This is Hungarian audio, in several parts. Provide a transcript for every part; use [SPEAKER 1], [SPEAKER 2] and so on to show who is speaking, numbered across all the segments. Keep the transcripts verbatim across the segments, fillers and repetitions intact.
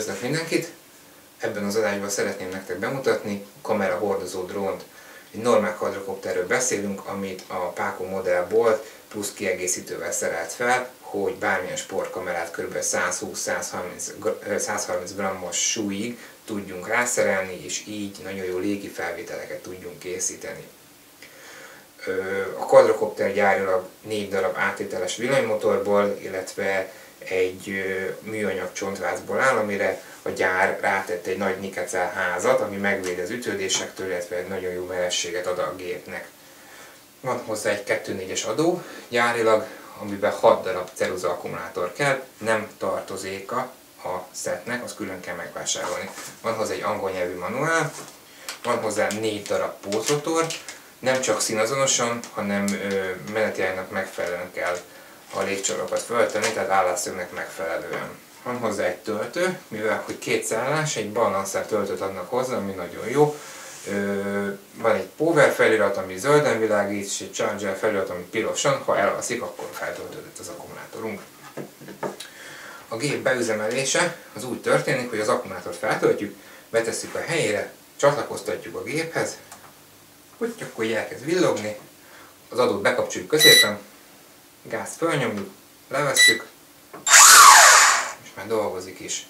[SPEAKER 1] Üdvözlök mindenkit! Ebben az adásban szeretném nektek bemutatni a kamera hordozó drónt. Egy normál quadrocopterről beszélünk, amit a Paco modellból plusz kiegészítővel szerelt fel, hogy bármilyen sportkamerát kb. százhúsz-százharminc grammos súlyig tudjunk rászerelni, és így nagyon jó légi felvételeket tudjunk készíteni. A quadrocopter gyárilag négy darab áttételes villanymotorból, illetve egy műanyag csontvácból áll, amire a gyár rátett egy nagy nikecel házat, ami megvéd az ütődésektől, illetve egy nagyon jó merességet ad a gépnek. Van hozzá egy kettő négyes adó gyárilag, amiben hat darab ceruza akkumulátor kell, nem tartozéka a szetnek, azt külön kell megvásárolni. Van hozzá egy angol nyelvű manuál, van hozzá négy darab pótrotor, nem csak színazonosan, hanem menetjárnak megfelelően kell a légcsavarokat föltenni, tehát állásszögnek megfelelően. Van hozzá egy töltő, mivel hogy két szállás, egy balanszer töltőt adnak hozzá, ami nagyon jó. Van egy power felirat, ami zölden világít, és egy charger felirat, ami pirosan, ha elalszik, akkor feltöltődött az akkumulátorunk. A gép beüzemelése az úgy történik, hogy az akkumulátort feltöltjük, betesszük a helyére, csatlakoztatjuk a géphez, hogy akkor így elkezd villogni, az adót bekapcsoljuk középen, gázt fölnyomjuk, levesszük, és már dolgozik is.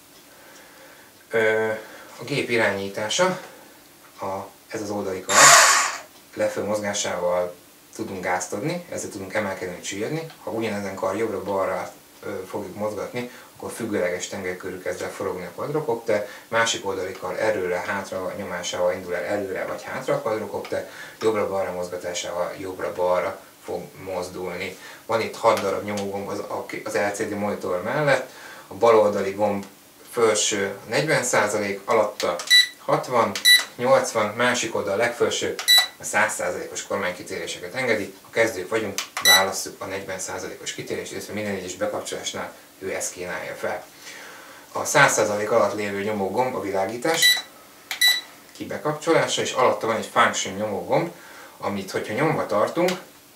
[SPEAKER 1] A gép irányítása, a, ez az oldali kar, leföl mozgásával tudunk gázt adni, ezzel tudunk emelkedni, csüllyedni. Ha ugyanezen kar jobbra-balra fogjuk mozgatni, akkor függőleges tengelykörből kezd el forogni a quadrocopter, másik oldali kar erőre-hátra nyomásával indul el előre vagy hátra a quadrocopter, jobbra-balra mozgatásával jobbra-balra fog mozdulni. Van itt hat darab nyomógomb az, az el cé dé monitor mellett, a bal oldali gomb felső negyven százalék, alatta hatvan, nyolcvan, másik oldal a legfelső a száz százalékos kormánykitéréseket engedi. Ha kezdők vagyunk, válasszuk a negyven százalékos kitérést, illetve minden egyes bekapcsolásnál ő ezt kínálja fel. A száz százalék alatt lévő nyomógomb a világítás kibekapcsolása, és alatta van egy function nyomógomb, amit hogyha nyomva tartunk,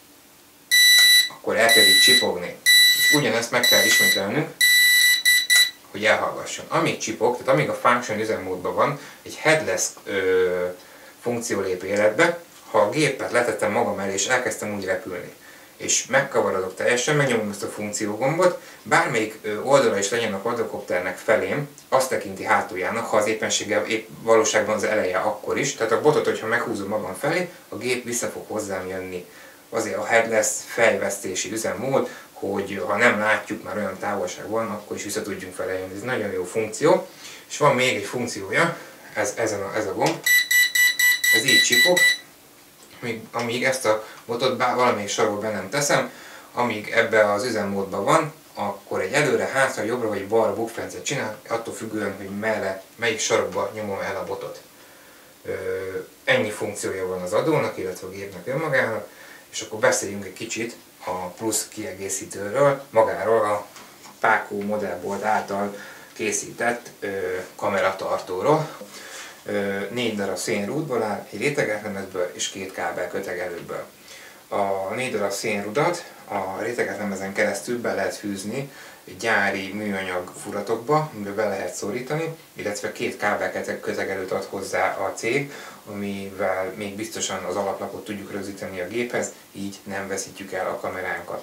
[SPEAKER 1] akkor elkezdik csipogni. És ugyanezt meg kell ismételnünk, hogy elhallgasson. Amíg csipog, tehát amíg a function üzemmódban van, egy headless ö, funkció lép életbe, ha a gépet letettem magam elé és elkezdtem úgy repülni, és megkavarodok teljesen, megnyomom ezt a funkciógombot, bármelyik oldala is legyen a quadrocopternek felém, azt tekinti hátuljának, ha az éppenséggel épp valóságban az eleje akkor is, tehát a botot, hogyha meghúzom magam felé, a gép vissza fog hozzám jönni. Azért a headless fejvesztési üzemmód, hogy ha nem látjuk, már olyan távolságban, akkor is vissza tudjunk vele jönni. Ez nagyon jó funkció. És van még egy funkciója, ez, ezen a, ez a gomb, ez így csipog, amíg, amíg ezt a botot valamelyik sarokba be nem teszem, amíg ebbe az üzemmódban van, akkor egy előre, hátra, jobbra vagy balra bukfencet csinál, attól függően, hogy merre, melyik sarokba nyomom el a botot. Ö, ennyi funkciója van az adónak, illetve a gépnek önmagának, és akkor beszéljünk egy kicsit a plusz kiegészítőről, magáról a Paco modellbolt által készített ö, kameratartóról. Ö, négy darab szénrúdból áll, egy rétegetlemezből és két kábel kötegelőből. A négy darab szénrudat a rétegetlemezen keresztül be lehet fűzni gyári műanyag furatokba, amiben be lehet szorítani, illetve két kábel kötegelőt ad hozzá a cég, amivel még biztosan az alaplapot tudjuk rögzíteni a géphez, így nem veszítjük el a kameránkat.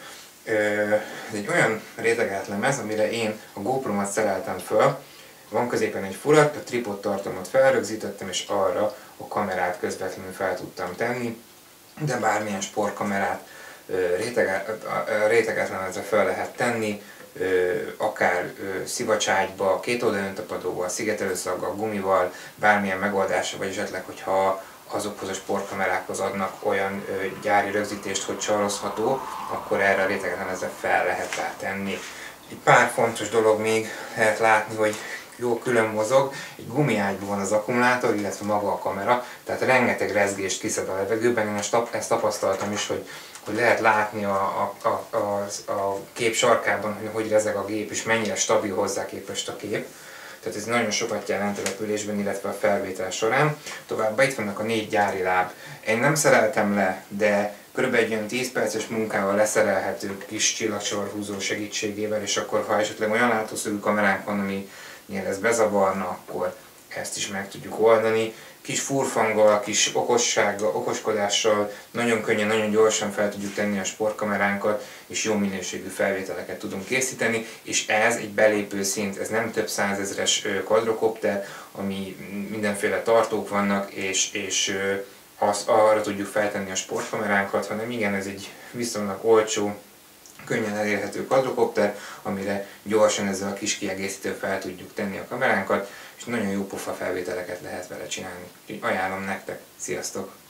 [SPEAKER 1] Ez egy olyan rétegetlemez, amire én a GoPro-mat szereltem föl, van középen egy furat, a tripod tartalmat felrögzítettem, és arra a kamerát közvetlenül fel tudtam tenni, de bármilyen sportkamerát rétegetlemezre fel lehet tenni, akár szivacságyba, két oldalöntapadóval, szigetelőszaggal, gumival, bármilyen megoldása, vagy esetleg, hogyha azokhoz a sportkamerákhoz adnak olyan gyári rögzítést, hogy csalozható, akkor erre a rétegetlemezre fel lehet tenni. Egy pár fontos dolog még lehet látni, hogy jó külön mozog, egy gumiágyban van az akkumulátor, illetve maga a kamera, tehát rengeteg rezgést kiszed a levegőben. Én ezt tapasztaltam is, hogy, hogy lehet látni a, a, a, a, a kép sarkában, hogy hogy rezeg a gép, és mennyire stabil hozzá képest a kép. Tehát ez nagyon sokat jelent a repülésben, illetve a felvétel során. Továbbá itt vannak a négy gyári láb. Én nem szereltem le, de kb. Egy olyan tíz perces munkával leszerelhető kis csillagsorhúzó segítségével, és akkor ha esetleg olyan látószögű kameránk van, ami ez bezavarna, akkor ezt is meg tudjuk oldani. Kis furfanggal, kis okossággal, okoskodással nagyon könnyen, nagyon gyorsan fel tudjuk tenni a sportkameránkat, és jó minőségű felvételeket tudunk készíteni, és ez egy belépő szint, ez nem több százezres quadrocopter, ami mindenféle tartók vannak, és, és azt arra tudjuk feltenni a sportkameránkat, hanem igen, ez egy viszonylag olcsó, könnyen elérhető quadrocopter, amire gyorsan ezzel a kis kiegészítővel fel tudjuk tenni a kameránkat, és nagyon jó pofa felvételeket lehet vele csinálni. Úgyhogy ajánlom nektek. Sziasztok!